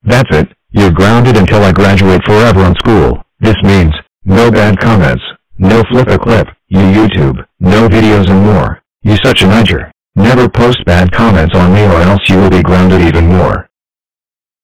That's it, you're grounded until I graduate forever on school. This means, no bad comments, no flip a clip, you YouTube, no videos and more. You such a nudger. Never post bad comments on me or else you will be grounded even more.